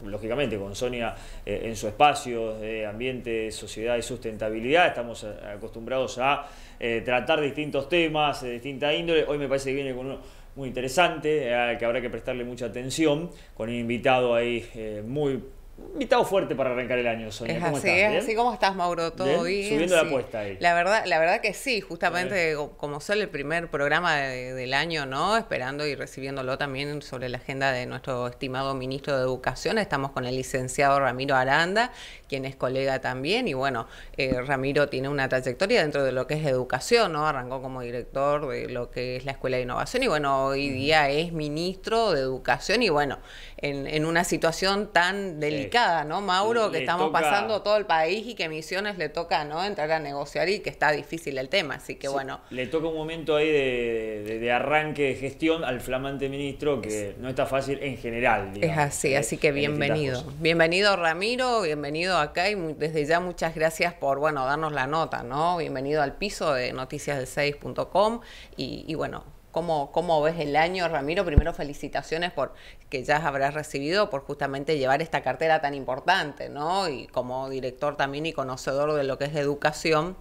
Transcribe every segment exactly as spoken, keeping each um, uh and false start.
lógicamente con Sonia eh, en su espacio de ambiente, sociedad y sustentabilidad. Estamos acostumbrados a eh, tratar distintos temas de distinta índole. Hoy me parece que viene con uno muy interesante, eh, que habrá que prestarle mucha atención, con un invitado ahí eh, muy... invitado fuerte para arrancar el año, Sonia. Es ¿Cómo así, estás? es ¿Bien? así. ¿Cómo estás, Mauro? ¿Todo ¿Bien? bien? Subiendo Sí. la apuesta ahí. La verdad, la verdad que sí, justamente eh. como sale el primer programa de, del año, ¿no? Esperando y recibiéndolo también sobre la agenda de nuestro estimado ministro de Educación. Estamos con el licenciado Ramiro Aranda, quien es colega también. Y bueno, eh, Ramiro tiene una trayectoria dentro de lo que es educación, ¿no? Arrancó como director de lo que es la Escuela de Innovación y bueno, hoy día es ministro de Educación y bueno, en, en una situación tan delicada, sí. ¿no, Mauro? Que le estamos toca... pasando todo el país y que Misiones le toca, ¿no?, entrar a negociar y que está difícil el tema, así que sí, bueno. Le toca un momento ahí de, de, de arranque de gestión al flamante ministro que es, no está fácil en general, digamos. Es así, eh, así que bienvenido. Bienvenido, Ramiro, bienvenido acá y muy, desde ya muchas gracias por, bueno, darnos la nota, ¿no? Bienvenido al piso de noticias del seis punto com y, y bueno, ¿Cómo, ¿Cómo ves el año, Ramiro? Primero, felicitaciones por que ya habrás recibido por justamente llevar esta cartera tan importante, ¿no? Y como director también y conocedor de lo que es educación,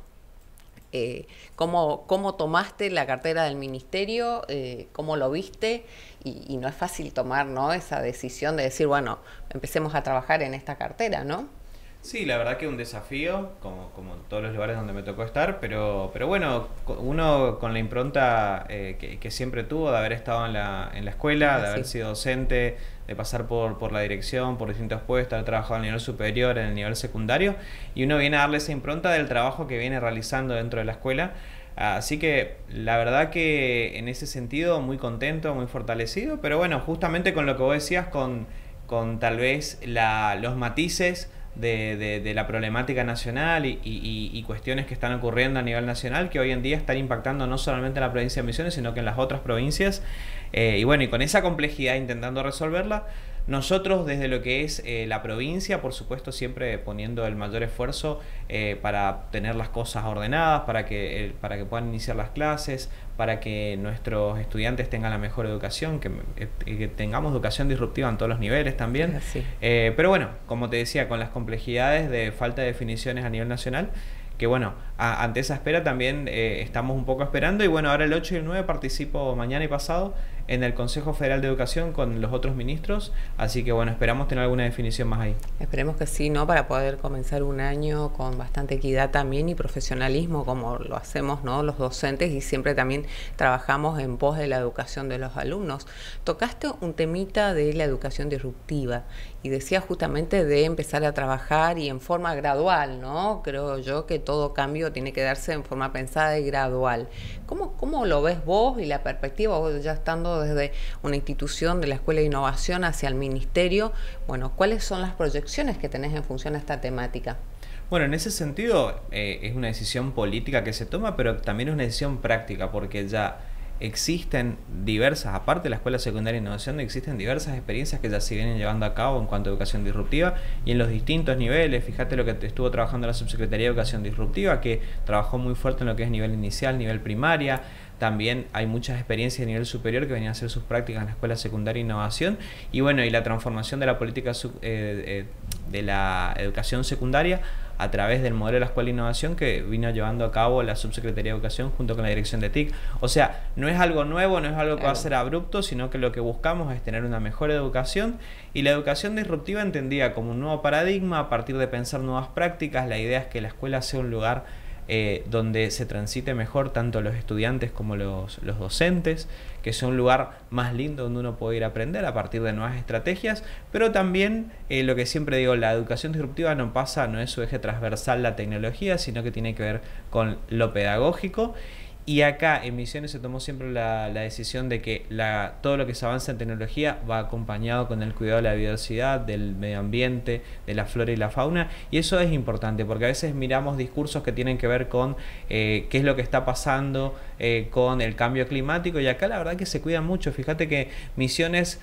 eh, ¿cómo, ¿cómo tomaste la cartera del ministerio? Eh, ¿Cómo lo viste? Y, y no es fácil tomar, ¿no?, esa decisión de decir, bueno, empecemos a trabajar en esta cartera, ¿no? Sí, la verdad que un desafío, como, como en todos los lugares donde me tocó estar, pero, pero bueno, uno con la impronta eh, que, que siempre tuvo de haber estado en la, en la escuela, de haber sido docente, de pasar por, por la dirección, por distintos puestos, haber trabajado a nivel superior, en el nivel secundario, y uno viene a darle esa impronta del trabajo que viene realizando dentro de la escuela. Así que la verdad que en ese sentido muy contento, muy fortalecido, pero bueno, justamente con lo que vos decías, con, con tal vez la, los matices De, de, de la problemática nacional y, y, y cuestiones que están ocurriendo a nivel nacional que hoy en día están impactando no solamente en la provincia de Misiones sino que en las otras provincias eh, y bueno, y con esa complejidad intentando resolverla, nosotros desde lo que es eh, la provincia, por supuesto siempre poniendo el mayor esfuerzo eh, para tener las cosas ordenadas, para que, eh, para que puedan iniciar las clases, para que nuestros estudiantes tengan la mejor educación, que, eh, que tengamos educación disruptiva en todos los niveles también. Eh, pero bueno, como te decía, con las complejidades de falta de definiciones a nivel nacional, que bueno, a, ante esa espera también eh, estamos un poco esperando y bueno, ahora el ocho y el nueve participo mañana y pasado en el Consejo Federal de Educación con los otros ministros, así que bueno, esperamos tener alguna definición más ahí. Esperemos que sí, ¿no? Para poder comenzar un año con bastante equidad también y profesionalismo como lo hacemos, ¿no?, los docentes y siempre también trabajamos en pos de la educación de los alumnos. Tocaste un temita de la educación disruptiva y decía justamente de empezar a trabajar y en forma gradual, ¿no? Creo yo que todo cambio tiene que darse en forma pensada y gradual. ¿Cómo, cómo lo ves vos y la perspectiva, vos ya estando desde una institución de la Escuela de Innovación hacia el Ministerio? Bueno, ¿cuáles son las proyecciones que tenés en función a esta temática? Bueno, en ese sentido eh, es una decisión política que se toma, pero también es una decisión práctica, porque ya existen diversas, aparte de la Escuela Secundaria de Innovación, existen diversas experiencias que ya se vienen llevando a cabo en cuanto a educación disruptiva y en los distintos niveles. Fíjate lo que estuvo trabajando la Subsecretaría de Educación Disruptiva, que trabajó muy fuerte en lo que es nivel inicial, nivel primaria. También hay muchas experiencias de nivel superior que venían a hacer sus prácticas en la Escuela Secundaria de Innovación. Y bueno, y la transformación de la política sub, eh, eh, de la educación secundaria a través del modelo de la Escuela de Innovación que vino llevando a cabo la Subsecretaría de Educación junto con la Dirección de T I C. O sea, no es algo nuevo, no es algo que va a ser abrupto, sino que lo que buscamos es tener una mejor educación, y la educación disruptiva entendida como un nuevo paradigma a partir de pensar nuevas prácticas. La idea es que la escuela sea un lugar Eh, donde se transite mejor tanto los estudiantes como los, los docentes, que sea un lugar más lindo donde uno puede ir a aprender a partir de nuevas estrategias, pero también eh, lo que siempre digo, la educación disruptiva no pasa, no es su eje transversal la tecnología, sino que tiene que ver con lo pedagógico. Y acá en Misiones se tomó siempre la, la decisión de que la, todo lo que se avanza en tecnología va acompañado con el cuidado de la biodiversidad, del medio ambiente, de la flora y la fauna, y eso es importante porque a veces miramos discursos que tienen que ver con eh, qué es lo que está pasando eh, con el cambio climático, y acá la verdad que se cuida mucho. Fíjate que Misiones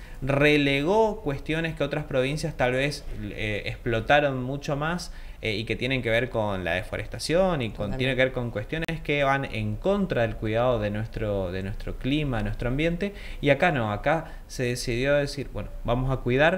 relegó cuestiones que otras provincias tal vez eh, explotaron mucho más eh, y que tienen que ver con la deforestación y con, tiene que ver con cuestiones que van en contra del cuidado de nuestro, de nuestro clima, de nuestro ambiente, y acá no, acá se decidió decir, bueno, vamos a cuidar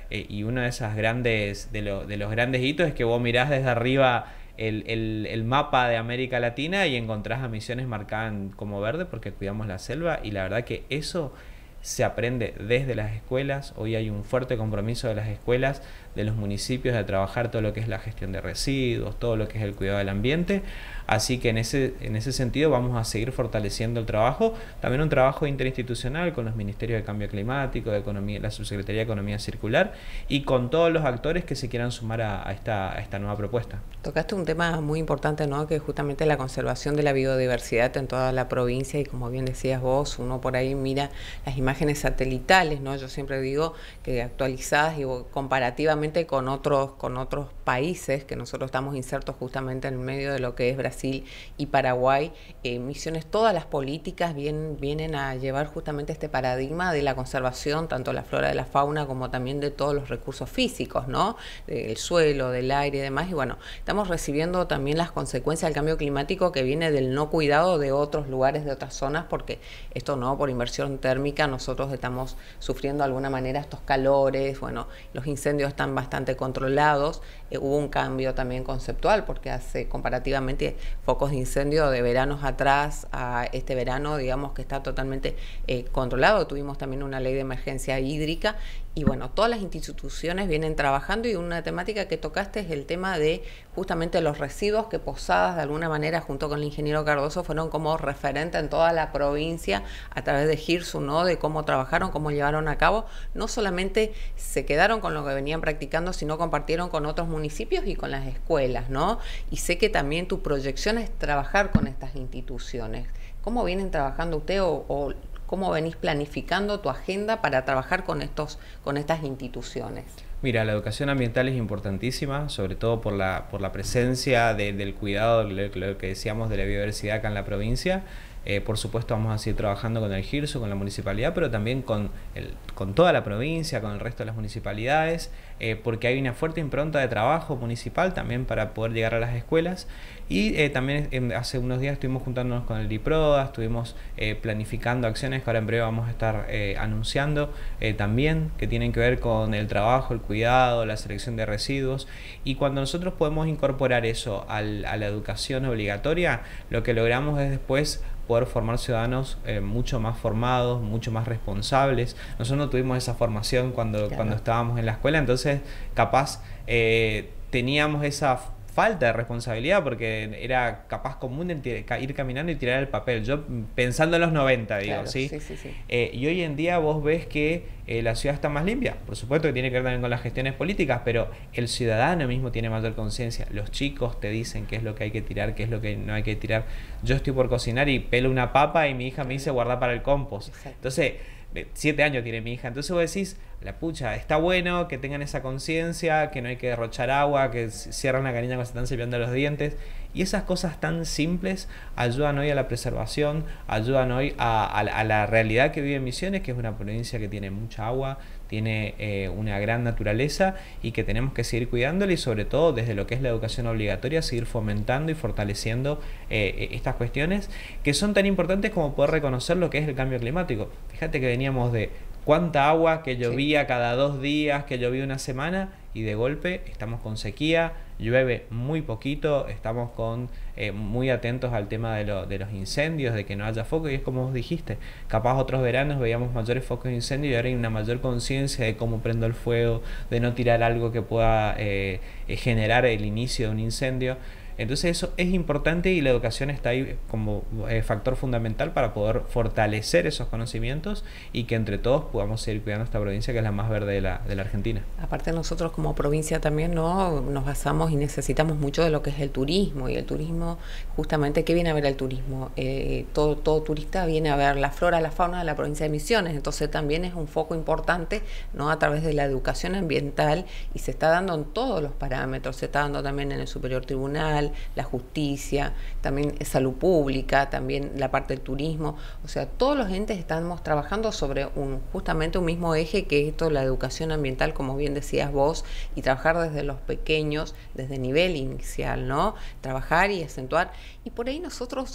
eh, y uno de esas grandes, de, lo, de los grandes hitos es que vos mirás desde arriba el, el, el mapa de América Latina y encontrás a Misiones marcada como verde porque cuidamos la selva, y la verdad que eso se aprende desde las escuelas. Hoy hay un fuerte compromiso de las escuelas, de los municipios, de trabajar todo lo que es la gestión de residuos, todo lo que es el cuidado del ambiente. Así que en ese, en ese sentido vamos a seguir fortaleciendo el trabajo, también un trabajo interinstitucional con los ministerios de Cambio Climático, de Economía, la Subsecretaría de Economía Circular, y con todos los actores que se quieran sumar a, a, esta, a esta nueva propuesta. Tocaste un tema muy importante, ¿no? Que es justamente la conservación de la biodiversidad en toda la provincia, y como bien decías vos, uno por ahí mira las imágenes satelitales, ¿no? Yo siempre digo que actualizadas y comparativamente con otros, con otros países, que nosotros estamos insertos justamente en el medio de lo que es Brasil y Paraguay, eh, Misiones, todas las políticas vienen, vienen a llevar justamente este paradigma de la conservación, tanto de la flora, de la fauna, como también de todos los recursos físicos, ¿no? Del suelo, del aire y demás. Y bueno, estamos recibiendo también las consecuencias del cambio climático que viene del no cuidado de otros lugares, de otras zonas, porque esto no, por inversión térmica, nosotros estamos sufriendo de alguna manera estos calores, bueno, los incendios están bastante controlados. Eh, hubo un cambio también conceptual, porque hace comparativamente focos de incendio de veranos atrás a este verano, digamos que está totalmente eh, controlado. Tuvimos también una ley de emergencia hídrica, y bueno, todas las instituciones vienen trabajando, y una temática que tocaste es el tema de justamente los residuos, que Posadas de alguna manera junto con el ingeniero Cardoso fueron como referente en toda la provincia a través de GIRSU, ¿no? De cómo trabajaron, cómo llevaron a cabo. No solamente se quedaron con lo que venían practicando, sino compartieron con otros municipios y con las escuelas, ¿no? Y sé que también tu proyección es trabajar con estas instituciones. ¿Cómo vienen trabajando usted o, o cómo venís planificando tu agenda para trabajar con, estos, con estas instituciones? Mira, la educación ambiental es importantísima, sobre todo por la, por la presencia de, del cuidado, lo, lo que decíamos de la biodiversidad acá en la provincia. Eh, por supuesto vamos a seguir trabajando con el GIRSU, con la municipalidad, pero también con, el, con toda la provincia, con el resto de las municipalidades, eh, porque hay una fuerte impronta de trabajo municipal también para poder llegar a las escuelas. Y eh, también eh, hace unos días estuvimos juntándonos con el DIPRODA, estuvimos eh, planificando acciones que ahora en breve vamos a estar eh, anunciando eh, también, que tienen que ver con el trabajo, el cuidado, la selección de residuos. Y cuando nosotros podemos incorporar eso al, a la educación obligatoria, lo que logramos es después poder formar ciudadanos eh, mucho más formados, mucho más responsables. Nosotros no tuvimos esa formación cuando, claro. cuando estábamos en la escuela, entonces capaz eh, teníamos esa falta de responsabilidad, porque era capaz común de ir caminando y tirar el papel. Yo pensando en los noventa, digo, claro, ¿sí? sí, sí, sí. Eh, y hoy en día vos ves que eh, la ciudad está más limpia. Por supuesto que tiene que ver también con las gestiones políticas, pero el ciudadano mismo tiene mayor conciencia. Los chicos te dicen qué es lo que hay que tirar, qué es lo que no hay que tirar. Yo estoy por cocinar y pelo una papa y mi hija me dice guardar para el compost. Exacto. Entonces, siete años tiene mi hija. Entonces vos decís, la pucha, está bueno que tengan esa conciencia, que no hay que derrochar agua, que cierran la canilla cuando se están cepillando los dientes. Y esas cosas tan simples ayudan hoy a la preservación, ayudan hoy a, a, a la realidad que vive Misiones, que es una provincia que tiene mucha agua, tiene eh, una gran naturaleza, y que tenemos que seguir cuidándola, y sobre todo desde lo que es la educación obligatoria, seguir fomentando y fortaleciendo eh, estas cuestiones que son tan importantes como poder reconocer lo que es el cambio climático. Fíjate que veníamos de cuánta agua que llovía sí. cada dos días, que llovía una semana, y de golpe estamos con sequía, llueve muy poquito, estamos con eh, muy atentos al tema de, lo, de los incendios, de que no haya foco, y es como vos dijiste, capaz otros veranos veíamos mayores focos de incendio, y ahora hay una mayor conciencia de cómo prendo el fuego, de no tirar algo que pueda eh, generar el inicio de un incendio. Entonces eso es importante, y la educación está ahí como eh, factor fundamental para poder fortalecer esos conocimientos, y que entre todos podamos seguir cuidando esta provincia, que es la más verde de la, de la Argentina. Aparte nosotros como provincia también no nos basamos y necesitamos mucho de lo que es el turismo, y el turismo justamente, ¿qué viene a ver el turismo? Eh, todo, todo turista viene a ver la flora, la fauna de la provincia de Misiones, entonces también es un foco importante, ¿no? A través de la educación ambiental, y se está dando en todos los parámetros, se está dando también en el Superior Tribunal, la justicia, también salud pública, también la parte del turismo. O sea, todos los entes estamos trabajando sobre un justamente un mismo eje, que es esto, la educación ambiental, como bien decías vos, y trabajar desde los pequeños, desde nivel inicial, ¿no? Trabajar y acentuar. Y por ahí nosotros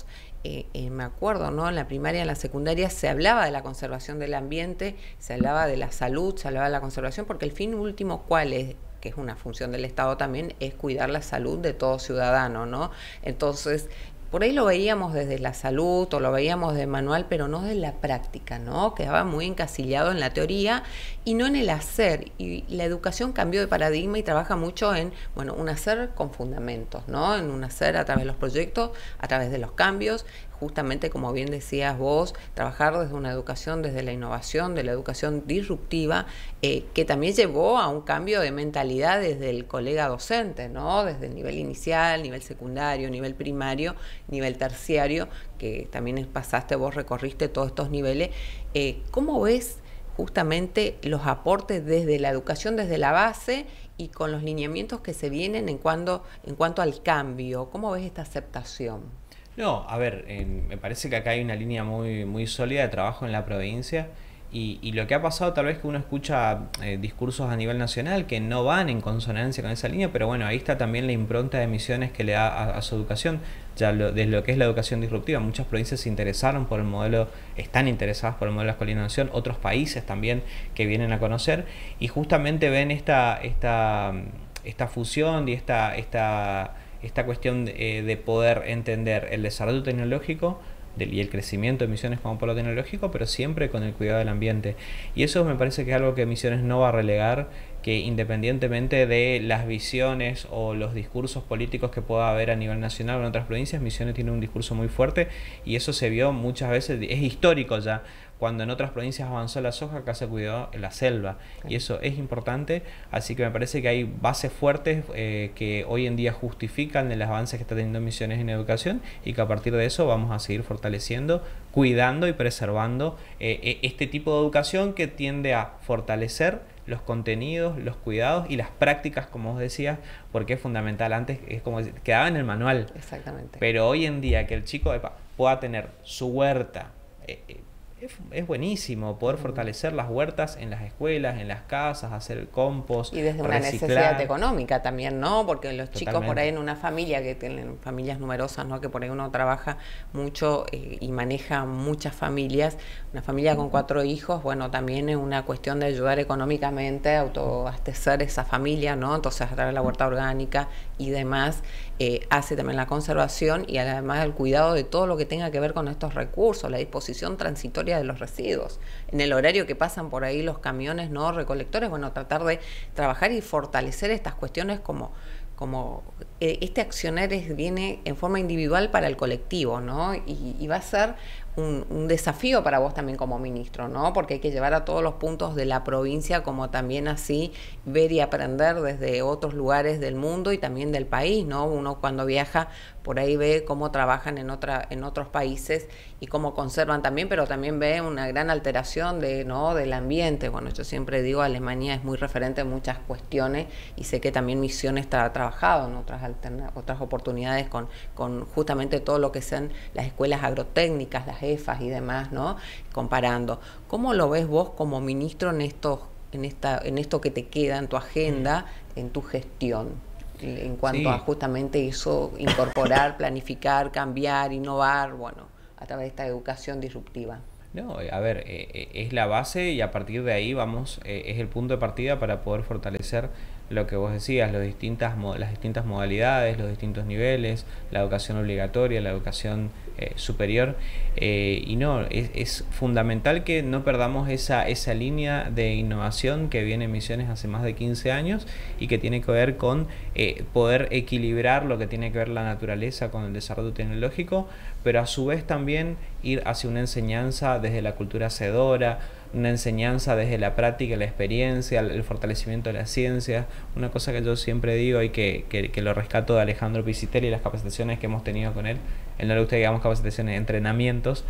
eh, eh, me acuerdo, ¿no? En la primaria, en la secundaria, se hablaba de la conservación del ambiente, se hablaba de la salud, se hablaba de la conservación, porque el fin último, ¿cuál es? Que es una función del Estado también, es cuidar la salud de todo ciudadano, ¿no? Entonces, por ahí lo veíamos desde la salud o lo veíamos de manual, pero no de la práctica, ¿no? Quedaba muy encasillado en la teoría y no en el hacer. Y la educación cambió de paradigma y trabaja mucho en, bueno, un hacer con fundamentos, ¿no? En un hacer a través de los proyectos, a través de los cambios, justamente como bien decías vos, trabajar desde una educación, desde la innovación, de la educación disruptiva, eh, que también llevó a un cambio de mentalidad desde el colega docente, ¿no? Desde el nivel inicial, nivel secundario, nivel primario, nivel terciario, que también pasaste, vos recorriste todos estos niveles. Eh, ¿Cómo ves justamente los aportes desde la educación, desde la base y con los lineamientos que se vienen en cuanto, en cuanto al cambio? ¿Cómo ves esta aceptación? No, a ver, eh, me parece que acá hay una línea muy, muy sólida de trabajo en la provincia y, y lo que ha pasado tal vez que uno escucha eh, discursos a nivel nacional que no van en consonancia con esa línea, pero bueno, ahí está también la impronta de Misiones que le da a, a su educación, ya lo, desde lo que es la educación disruptiva. Muchas provincias se interesaron por el modelo, están interesadas por el modelo de escolarización, otros países también que vienen a conocer y justamente ven esta, esta, esta fusión y esta... esta esta cuestión de, eh, de poder entender el desarrollo tecnológico del, y el crecimiento de Misiones como polo tecnológico, pero siempre con el cuidado del ambiente. Y eso me parece que es algo que Misiones no va a relegar, que independientemente de las visiones o los discursos políticos que pueda haber a nivel nacional o en otras provincias, Misiones tiene un discurso muy fuerte y eso se vio muchas veces, es histórico ya. Cuando en otras provincias avanzó la soja, acá se cuidó la selva. Y eso es importante, así que me parece que hay bases fuertes eh, que hoy en día justifican el avance que está teniendo Misiones en educación y que a partir de eso vamos a seguir fortaleciendo, cuidando y preservando eh, este tipo de educación que tiende a fortalecer los contenidos, los cuidados y las prácticas, como vos decías, porque es fundamental. Antes es como quedaba en el manual. Exactamente. Pero hoy en día que el chico epa, pueda tener su huerta, eh, eh, Es, es buenísimo poder fortalecer las huertas en las escuelas, en las casas, hacer el compost, y desde una reciclar. Necesidad económica también, ¿no? Porque los Totalmente. Chicos por ahí en una familia que tienen familias numerosas, ¿no? Que por ahí uno trabaja mucho eh, y maneja muchas familias, una familia con cuatro hijos, bueno, también es una cuestión de ayudar económicamente a autoabastecer esa familia, ¿no? Entonces a través de la huerta orgánica y demás, eh, hace también la conservación y además el cuidado de todo lo que tenga que ver con estos recursos, la disposición transitoria de los residuos. En el horario que pasan por ahí los camiones no recolectores, bueno, tratar de trabajar y fortalecer estas cuestiones como, como eh, este accionar es, viene en forma individual para el colectivo, ¿no? Y, y va a ser un, un desafío para vos también como ministro, ¿no? Porque hay que llevar a todos los puntos de la provincia, como también así ver y aprender desde otros lugares del mundo y también del país, ¿no? Uno cuando viaja por ahí ve cómo trabajan en otra, en otros países y cómo conservan también, pero también ve una gran alteración de, ¿no? del ambiente. Bueno, yo siempre digo, Alemania es muy referente en muchas cuestiones y sé que también Misiones ha trabajado en otras alterna otras oportunidades con, con justamente todo lo que sean las escuelas agrotécnicas, las E F As y demás, ¿no? Comparando. ¿Cómo lo ves vos como ministro en estos, en esta, en esto que te queda en tu agenda, en tu gestión? En cuanto sí. a justamente eso, incorporar, planificar, cambiar, innovar, bueno, a través de esta educación disruptiva. No, a ver, eh, es la base y a partir de ahí vamos, eh, es el punto de partida para poder fortalecer lo que vos decías, los distintas, las distintas modalidades, los distintos niveles, la educación obligatoria, la educación eh, superior. Eh, y no, es, es fundamental que no perdamos esa, esa línea de innovación que viene en Misiones hace más de quince años y que tiene que ver con eh, poder equilibrar lo que tiene que ver la naturaleza con el desarrollo tecnológico, pero a su vez también ir hacia una enseñanza desde la cultura hacedora, una enseñanza desde la práctica, la experiencia, el fortalecimiento de la ciencia. Una cosa que yo siempre digo y que, que, que lo rescato de Alejandro Pisitelli y las capacitaciones que hemos tenido con él, él no le gusta que digamos capacitaciones, entrenamientos,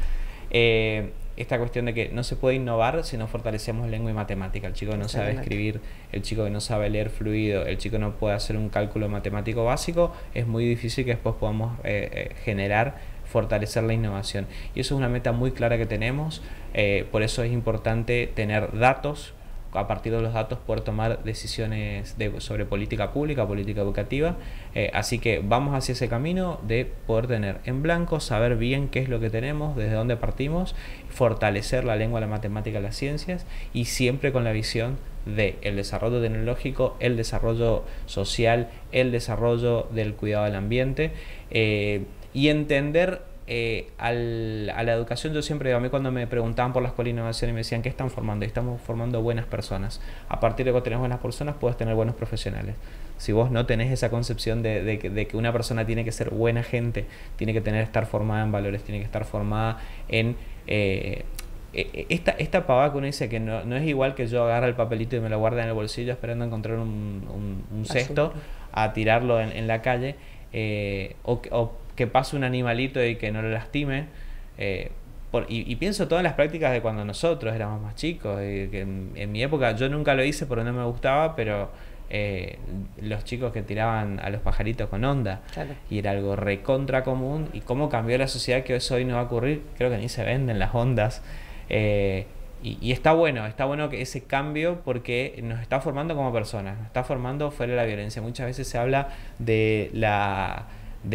eh, esta cuestión de que no se puede innovar si no fortalecemos lengua y matemática. El chico que no sabe escribir, el chico que no sabe leer fluido, el chico que no puede hacer un cálculo matemático básico, es muy difícil que después podamos eh, eh, generar fortalecer la innovación. Y eso es una meta muy clara que tenemos, eh, por eso es importante tener datos, a partir de los datos poder tomar decisiones de, sobre política pública, política educativa. Eh, así que vamos hacia ese camino de poder tener en blanco, saber bien qué es lo que tenemos, desde dónde partimos, fortalecer la lengua, la matemática, las ciencias, y siempre con la visión de el desarrollo tecnológico, el desarrollo social, el desarrollo del cuidado del ambiente, eh, y entender eh, al, a la educación. Yo siempre digo, a mí cuando me preguntaban por la Escuela de Innovación y me decían, ¿qué están formando? Y estamos formando buenas personas. A partir de que tenés buenas personas, puedes tener buenos profesionales. Si vos no tenés esa concepción de, de, de que una persona tiene que ser buena gente, tiene que tener estar formada en valores, tiene que estar formada en... Eh, Esta, esta pavada que uno dice que no, no es igual que yo agarre el papelito y me lo guarde en el bolsillo esperando encontrar un, un, un cesto a tirarlo en, en la calle, eh, o, o que pase un animalito y que no lo lastime. Eh, por, y, y pienso todas las prácticas de cuando nosotros éramos más chicos, y que en, en mi época yo nunca lo hice porque no me gustaba, pero eh, los chicos que tiraban a los pajaritos con onda, claro. Y era algo recontra común. Y cómo cambió la sociedad, que eso hoy no va a ocurrir. Creo que ni se venden las ondas. Eh, y, y está bueno, está bueno que ese cambio, porque nos está formando como personas, nos está formando fuera de la violencia. Muchas veces se habla de la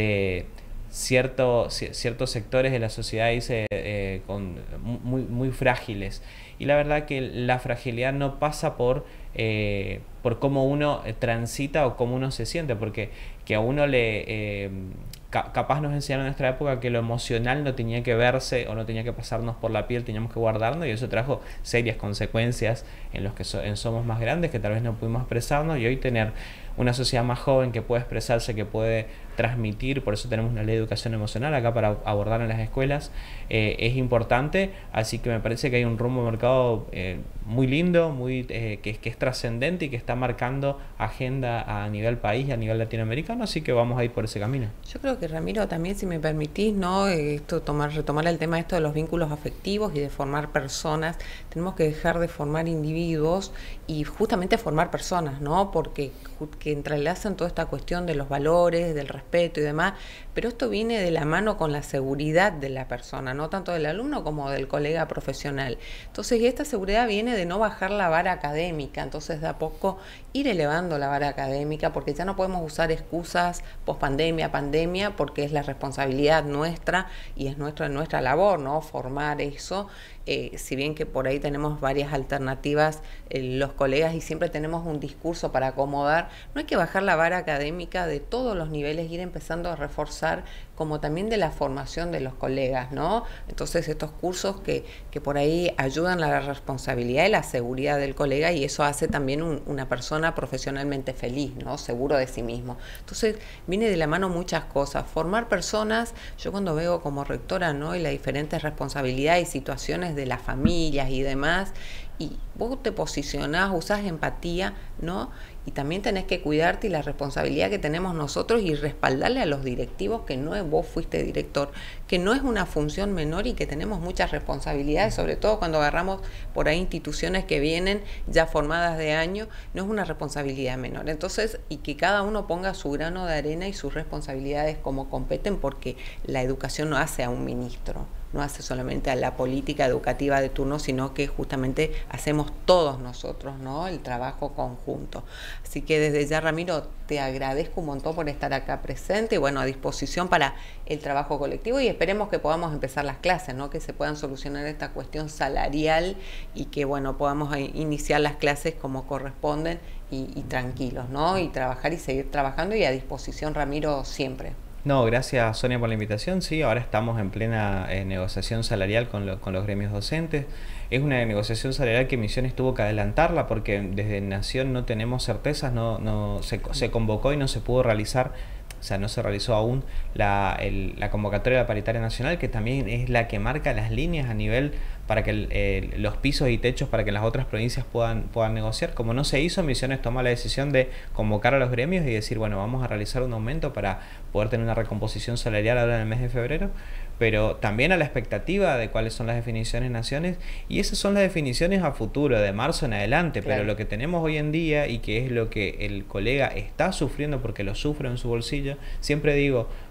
de cierto, ciertos sectores de la sociedad, dice, eh, con, muy, muy frágiles, y la verdad que la fragilidad no pasa por eh, por cómo uno transita o cómo uno se siente, porque que a uno le eh, ca capaz nos enseñaron en nuestra época que lo emocional no tenía que verse o no tenía que pasarnos por la piel, teníamos que guardarnos, y eso trajo serias consecuencias en los que so en somos más grandes, que tal vez no pudimos expresarnos, y hoy tener una sociedad más joven que puede expresarse, que puede transmitir, por eso tenemos una ley de educación emocional acá para abordar en las escuelas, eh, es importante. Así que me parece que hay un rumbo de mercado eh, muy lindo, muy eh, que, que es trascendente y que está marcando agenda a nivel país y a nivel latinoamericano, así que vamos a ir por ese camino. Yo creo que, Ramiro, también, si me permitís, ¿no? Esto, tomar, retomar el tema esto de los vínculos afectivos y de formar personas. Tenemos que dejar de formar individuos y justamente formar personas, ¿no? Porque que entrelazan toda esta cuestión de los valores, del respeto y demás, pero esto viene de la mano con la seguridad de la persona, no tanto del alumno como del colega profesional. Entonces, esta seguridad viene de no bajar la vara académica, entonces de a poco ir elevando la vara académica, porque ya no podemos usar excusas post pandemia, pandemia, porque es la responsabilidad nuestra y es nuestra, nuestra labor, ¿no? Formar eso. Eh, si bien que por ahí tenemos varias alternativas eh, los colegas, y siempre tenemos un discurso para acomodar, no hay que bajar la vara académica de todos los niveles, ir empezando a reforzar, como también de la formación de los colegas, ¿no? Entonces, estos cursos que, que por ahí ayudan a la responsabilidad y la seguridad del colega, y eso hace también un, una persona profesionalmente feliz, ¿no? Seguro de sí mismo. Entonces, viene de la mano muchas cosas. Formar personas, yo cuando veo como rectora, ¿no? Y las diferentes responsabilidades y situaciones de las familias y demás, y vos te posicionás, usás empatía, ¿no? Y también tenés que cuidarte, y la responsabilidad que tenemos nosotros, y respaldarle a los directivos que no es, vos fuiste director, que no es una función menor y que tenemos muchas responsabilidades, sobre todo cuando agarramos por ahí instituciones que vienen ya formadas de años, no es una responsabilidad menor. Entonces, y que cada uno ponga su grano de arena y sus responsabilidades como competen, porque la educación no hace a un ministro, no hace solamente a la política educativa de turno, sino que justamente hacemos todos nosotros, ¿no? El trabajo conjunto. Así que desde ya, Ramiro, te agradezco un montón por estar acá presente, y bueno, a disposición para el trabajo colectivo, y esperemos que podamos empezar las clases, ¿no? Que se puedan solucionar esta cuestión salarial, y que bueno, podamos iniciar las clases como corresponden, y, y tranquilos, ¿no? Y trabajar y seguir trabajando, y a disposición, Ramiro, siempre. No, gracias, Sonia, por la invitación. Sí, ahora estamos en plena eh, negociación salarial con, lo, con los gremios docentes. Es una negociación salarial que Misiones tuvo que adelantarla, porque desde Nación no tenemos certezas, no, no se, se convocó y no se pudo realizar, o sea, no se realizó aún la, el, la convocatoria de la paritaria nacional, que también es la que marca las líneas a nivel para que el, eh, los pisos y techos para que las otras provincias puedan, puedan negociar. Como no se hizo, Misiones tomó la decisión de convocar a los gremios y decir, bueno, vamos a realizar un aumento para poder tener una recomposición salarial ahora en el mes de febrero, pero también a la expectativa de cuáles son las definiciones naciones, y esas son las definiciones a futuro, de marzo en adelante. Claro. Pero lo que tenemos hoy en día, y que es lo que el colega está sufriendo porque lo sufre en su bolsillo, siempre digo,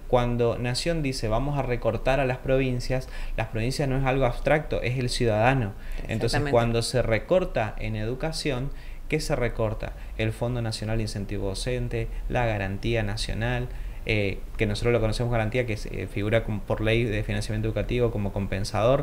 cuando Nación dice vamos a recortar a las provincias, las provincias no es algo abstracto, es el ciudadano. Entonces cuando se recorta en educación, ¿qué se recorta? El Fondo Nacional de Incentivo Docente, la Garantía Nacional, eh, que nosotros lo conocemos garantía, que eh, figura como, por ley de financiamiento educativo como compensador,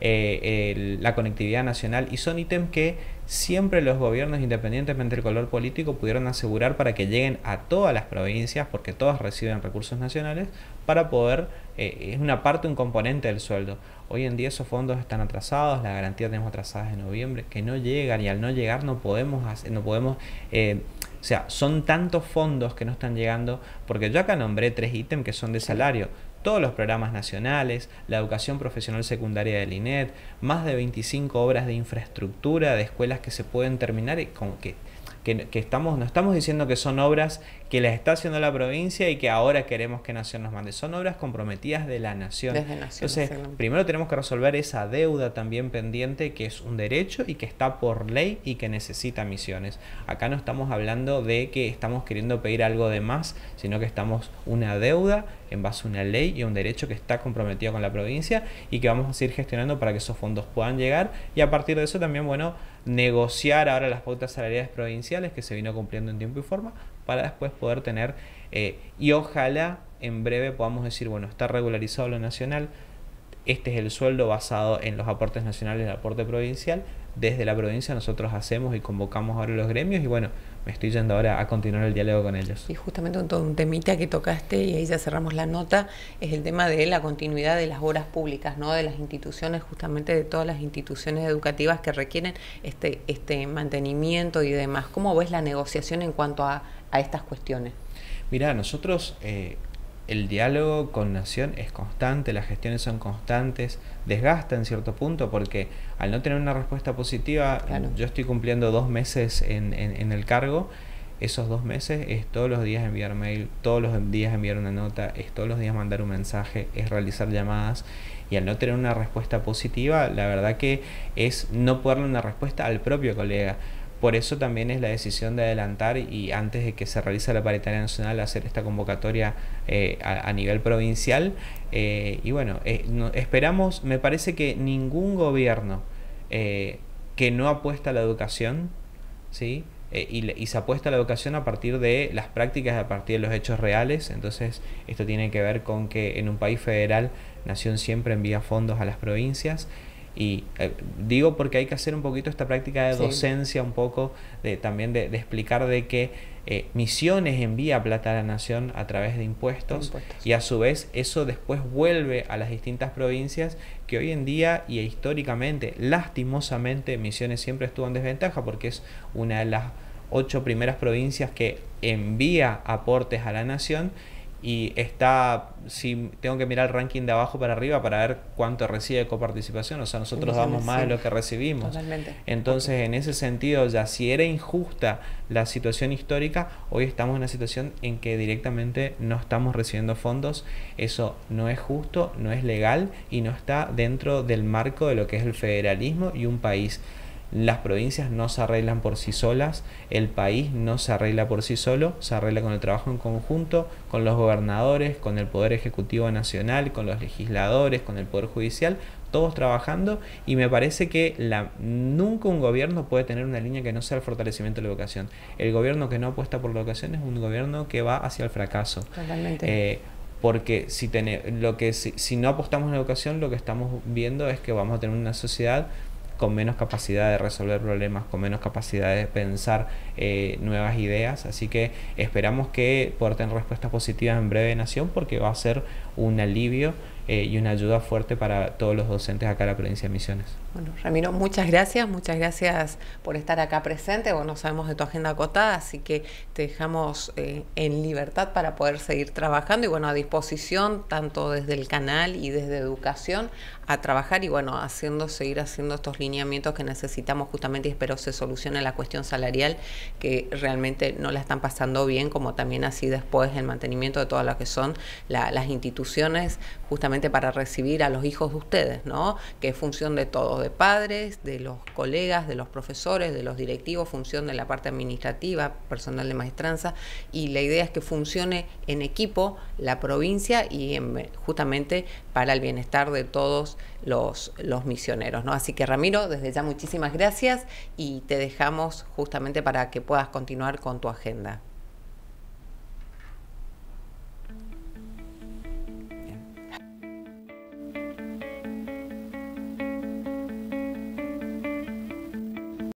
eh, el, la conectividad nacional, y son ítems que siempre los gobiernos, independientemente del color político, pudieron asegurar para que lleguen a todas las provincias, porque todas reciben recursos nacionales, para poder, eh, es una parte, un componente del sueldo. Hoy en día esos fondos están atrasados, la garantía tenemos atrasadas de noviembre, que no llegan, y al no llegar no podemos hacer, no podemos eh, o sea, son tantos fondos que no están llegando, porque yo acá nombré tres ítems que son de salario. Todos los programas nacionales, la educación profesional secundaria del I N E T, más de veinticinco obras de infraestructura, de escuelas que se pueden terminar y con que, que, que estamos, no estamos diciendo que son obras que las está haciendo la provincia y que ahora queremos que Nación nos mande. Son obras comprometidas de la Nación. Desde Nación. Entonces, primero tenemos que resolver esa deuda también pendiente, que es un derecho y que está por ley y que necesita Misiones. Acá no estamos hablando de que estamos queriendo pedir algo de más, sino que estamos una deuda en base a una ley y a un derecho que está comprometido con la provincia y que vamos a seguir gestionando para que esos fondos puedan llegar, y a partir de eso también, bueno, negociar ahora las pautas salariales provinciales que se vino cumpliendo en tiempo y forma, para después poder tener, eh, y ojalá en breve podamos decir, bueno, está regularizado lo nacional, este es el sueldo basado en los aportes nacionales y el aporte provincial. Desde la provincia nosotros hacemos y convocamos ahora los gremios, y bueno, me estoy yendo ahora a continuar el diálogo con ellos. Y justamente un, todo un temita que tocaste, y ahí ya cerramos la nota, es el tema de la continuidad de las obras públicas, ¿no? De las instituciones, justamente de todas las instituciones educativas que requieren este, este mantenimiento y demás. ¿Cómo ves la negociación en cuanto a, a estas cuestiones? Mirá, nosotros... Eh, el diálogo con Nación es constante, las gestiones son constantes, desgasta en cierto punto, porque al no tener una respuesta positiva, claro. Yo estoy cumpliendo dos meses en, en, en el cargo. Esos dos meses es todos los días enviar mail, todos los días enviar una nota, es todos los días mandar un mensaje, es realizar llamadas, y al no tener una respuesta positiva, la verdad que es no poder darle una respuesta al propio colega. Por eso también es la decisión de adelantar, y antes de que se realice la paritaria nacional, hacer esta convocatoria eh, a, a nivel provincial. Eh, y bueno, eh, no, esperamos, me parece que ningún gobierno eh, que no apuesta a la educación, ¿sí? Eh, y, y se apuesta a la educación a partir de las prácticas, a partir de los hechos reales. Entonces esto tiene que ver con que en un país federal, Nación siempre envía fondos a las provincias. Y eh, digo porque hay que hacer un poquito esta práctica de docencia, sí. Un poco de, también de, de explicar de que eh, Misiones envía plata a la Nación a través de impuestos, impuestos, y a su vez eso después vuelve a las distintas provincias, que hoy en día y históricamente, lastimosamente, Misiones siempre estuvo en desventaja, porque es una de las ocho primeras provincias que envía aportes a la Nación. Y está, si tengo que mirar el ranking de abajo para arriba para ver cuánto recibe de coparticipación, o sea, nosotros damos más de lo que recibimos. Totalmente. Entonces, en ese sentido, ya si era injusta la situación histórica, hoy estamos en una situación en que directamente no estamos recibiendo fondos. Eso no es justo, no es legal y no está dentro del marco de lo que es el federalismo y un país. Las provincias no se arreglan por sí solas, el país no se arregla por sí solo, se arregla con el trabajo en conjunto, con los gobernadores, con el Poder Ejecutivo Nacional, con los legisladores, con el Poder Judicial, todos trabajando, y me parece que la, nunca un gobierno puede tener una línea que no sea el fortalecimiento de la educación. El gobierno que no apuesta por la educación es un gobierno que va hacia el fracaso. Totalmente. Eh, porque si, ten, lo que, si, si no apostamos en la educación, lo que estamos viendo es que vamos a tener una sociedad con menos capacidad de resolver problemas, con menos capacidad de pensar eh, nuevas ideas. Así que esperamos que puedan tener respuestas positivas en breve, Nación, porque va a ser un alivio eh, y una ayuda fuerte para todos los docentes acá en la provincia de Misiones. Bueno, Ramiro, muchas gracias, muchas gracias por estar acá presente. Bueno, sabemos de tu agenda acotada, así que te dejamos eh, en libertad para poder seguir trabajando, y bueno, a disposición, tanto desde el canal y desde educación, a trabajar y bueno, haciendo, seguir haciendo estos lineamientos que necesitamos justamente, y espero se solucione la cuestión salarial, que realmente no la están pasando bien, como también así después el mantenimiento de todas las que son la, las instituciones, justamente justamente para recibir a los hijos de ustedes, ¿no? Que es función de todos, de padres, de los colegas, de los profesores, de los directivos, función de la parte administrativa, personal de maestranza, y la idea es que funcione en equipo la provincia y en, justamente para el bienestar de todos los, los misioneros, ¿no? Así que Ramiro, desde ya muchísimas gracias y te dejamos justamente para que puedas continuar con tu agenda.